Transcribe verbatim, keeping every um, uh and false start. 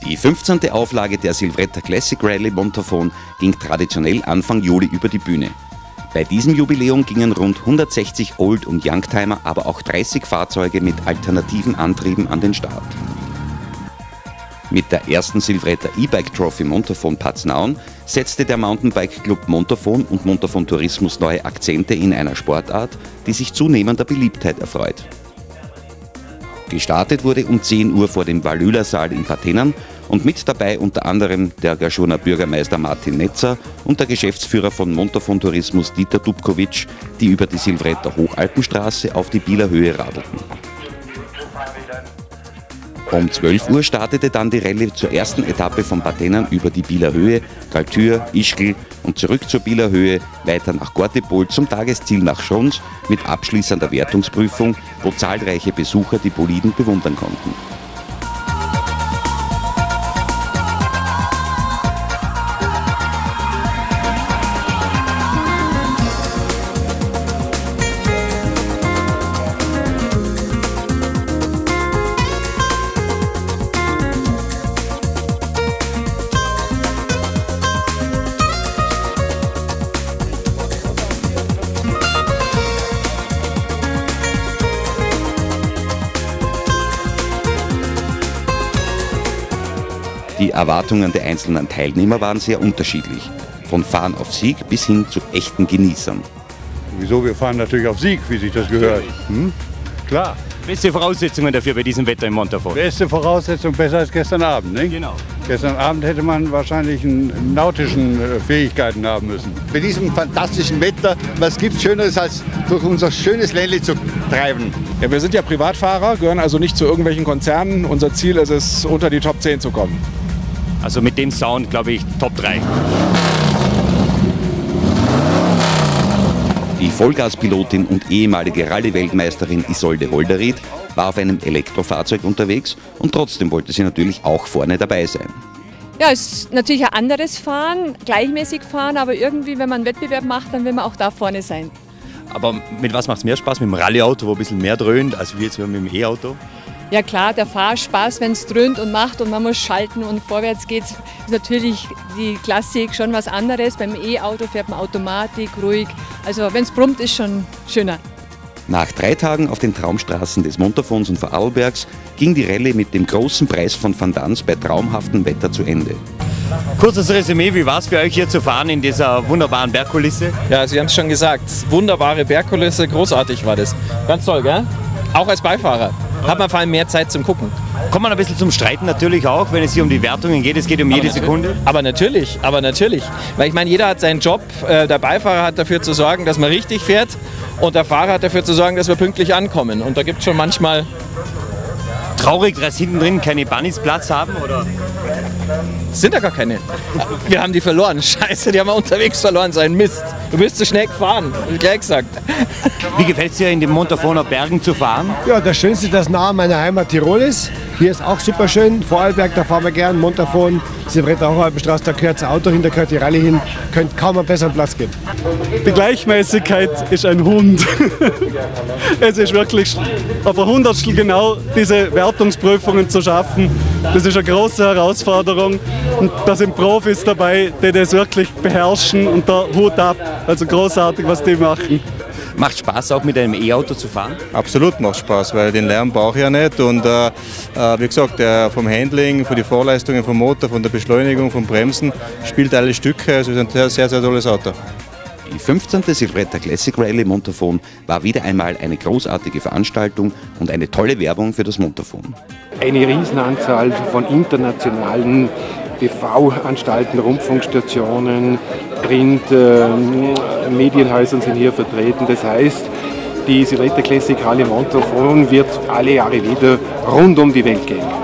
Die fünfzehnte Auflage der Silvretta Classic Rally Montafon ging traditionell Anfang Juli über die Bühne. Bei diesem Jubiläum gingen rund hundertsechzig Old- und Youngtimer, aber auch dreißig Fahrzeuge mit alternativen Antrieben an den Start. Mit der ersten Silvretta E-Bike Trophy Montafon Paznaun setzte der Mountainbike Club Montafon und Montafon Tourismus neue Akzente in einer Sportart, die sich zunehmender Beliebtheit erfreut. Gestartet wurde um zehn Uhr vor dem Valüla-Saal in Pattenern und mit dabei unter anderem der Gaschoner Bürgermeister Martin Netzer und der Geschäftsführer von Montafon Tourismus Dieter Dubkovic, die über die Silvretta Hochalpenstraße auf die Bieler Höhe radelten. Um zwölf Uhr startete dann die Rallye zur ersten Etappe von Pattenern über die Bieler Höhe, Galtür, Ischgl und zurück zur Bieler Höhe, weiter nach Gortepol zum Tagesziel nach Schons mit abschließender Wertungsprüfung, wo zahlreiche Besucher die Boliden bewundern konnten. Die Erwartungen der einzelnen Teilnehmer waren sehr unterschiedlich, von Fahren auf Sieg bis hin zu echten Genießern. Wieso? Wir fahren natürlich auf Sieg, wie sich das gehört. Hm? Klar. Beste Voraussetzungen dafür bei diesem Wetter im Montafon? Beste Voraussetzung, besser als gestern Abend, nicht? Genau. Gestern Abend hätte man wahrscheinlich einen nautischen Fähigkeiten haben müssen. Bei diesem fantastischen Wetter, was gibt es Schöneres, als durch unser schönes Ländle zu treiben? Ja, wir sind ja Privatfahrer, gehören also nicht zu irgendwelchen Konzernen. Unser Ziel ist es, unter die Top zehn zu kommen. Also mit dem Sound, glaube ich, Top drei. Die Vollgaspilotin und ehemalige Rallye-Weltmeisterin Isolde Holderried war auf einem Elektrofahrzeug unterwegs und trotzdem wollte sie natürlich auch vorne dabei sein. Ja, es ist natürlich ein anderes Fahren, gleichmäßig fahren, aber irgendwie, wenn man einen Wettbewerb macht, dann will man auch da vorne sein. Aber mit was macht es mehr Spaß? Mit dem Rallye-Auto, wo ein bisschen mehr dröhnt, als wir jetzt mit dem E-Auto? Ja klar, der Fahrspaß, wenn es dröhnt und macht und man muss schalten und vorwärts geht, ist natürlich die Klassik schon was anderes. Beim E-Auto fährt man Automatik, ruhig. Also wenn es brummt, ist schon schöner. Nach drei Tagen auf den Traumstraßen des Montafons und Vorarlbergs ging die Rallye mit dem großen Preis von Van Dans bei traumhaftem Wetter zu Ende. Kurzes Resümee, wie war es für euch hier zu fahren in dieser wunderbaren Bergkulisse? Ja, Sie haben es schon gesagt, wunderbare Bergkulisse, großartig war das. Ganz toll, gell? Auch als Beifahrer hat man vor allem mehr Zeit zum Gucken. Kommt man ein bisschen zum Streiten natürlich auch, wenn es hier um die Wertungen geht, es geht um jede Sekunde? Aber natürlich, aber natürlich. Weil ich meine, jeder hat seinen Job, der Beifahrer hat dafür zu sorgen, dass man richtig fährt und der Fahrer hat dafür zu sorgen, dass wir pünktlich ankommen. Und da gibt es schon manchmal... Traurig, dass hinten drin keine Bunnies Platz haben, oder? Sind da gar keine. Wir haben die verloren. Scheiße, die haben wir unterwegs verloren. So ein Mist. Du bist zu schnell gefahren, hab ich gleich gesagt. Wie gefällt es dir, in den Montafoner Bergen zu fahren? Ja, das Schönste, das nahe meiner Heimat Tirol ist. Hier ist auch super schön. Vorarlberg, da fahren wir gern. Montafon, Silvretta Hochalpenstraße, da gehört das Auto hin, da gehört die Rallye hin. Könnte kaum einen besseren Platz geben. Die Gleichmäßigkeit ist ein Hund. Es ist wirklich auf ein Hundertstel genau diese Wertungsprüfungen zu schaffen. Das ist eine große Herausforderung. Und da sind Profis dabei, die das wirklich beherrschen und da Hut ab. Also großartig, was die machen. Macht Spaß, auch mit einem E-Auto zu fahren? Absolut macht Spaß, weil den Lärm brauche ich ja nicht. Und äh, wie gesagt, äh, vom Handling, von den Vorleistungen vom Motor, von der Beschleunigung, vom Bremsen spielt alle Stücke. Also es ist ein sehr, sehr, sehr tolles Auto. Die fünfzehnte Silvretta Classic Rally Montafon war wieder einmal eine großartige Veranstaltung und eine tolle Werbung für das Montafon. Eine Riesenanzahl von internationalen T V-Anstalten, Rundfunkstationen, Print, äh, Medienhäusern sind hier vertreten. Das heißt, die Silvretta Classic Rally Montafon wird alle Jahre wieder rund um die Welt gehen.